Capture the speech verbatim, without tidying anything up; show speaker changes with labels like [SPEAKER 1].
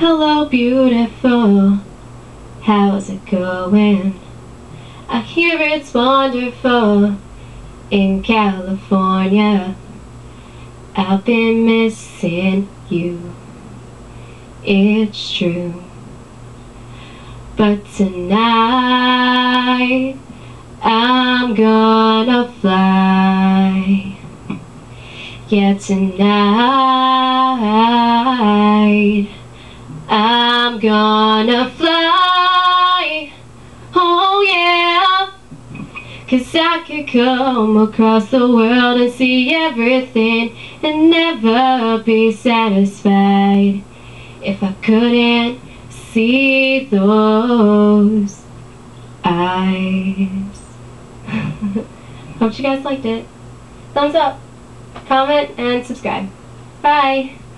[SPEAKER 1] Hello beautiful, how's it going? I hear it's wonderful in California. I've been missing you, it's true. But tonight I'm gonna fly. Yeah, tonight I'm gonna fly. Oh yeah, 'cause I could come across the world and see everything and never be satisfied if I couldn't see those eyes. Hope you guys liked it. Thumbs up, comment, and subscribe. Bye!